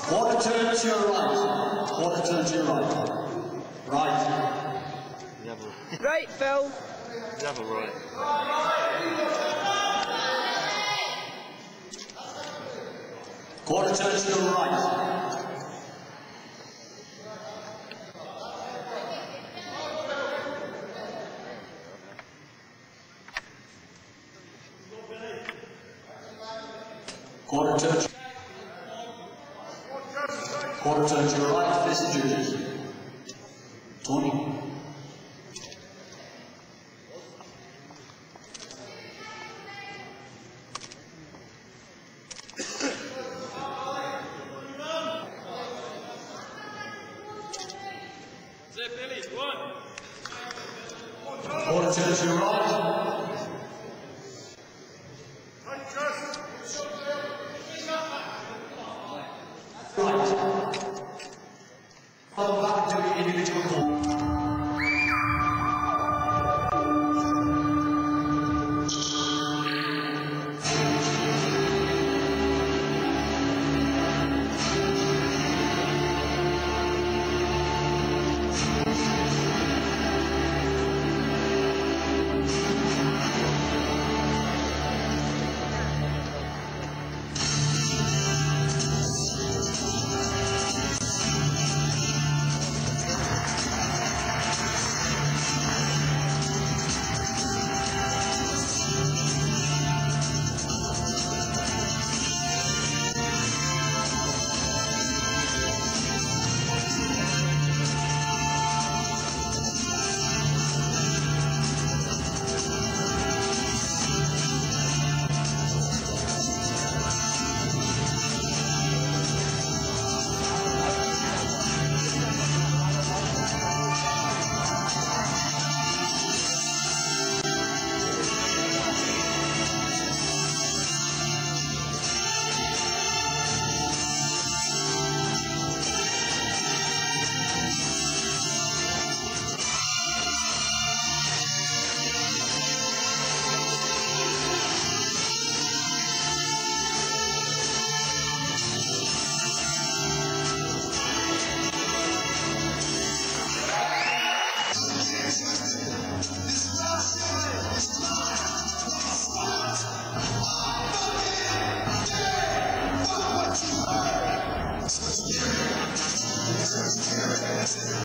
Quarter turn to your right. Quarter turn to your right. Right. Right, Phil. You have a right. Quarter turn to your right. Quarter turn to your right, facing judges. Tony. Quarter turn to your right. Right. Follow back to the individual ball.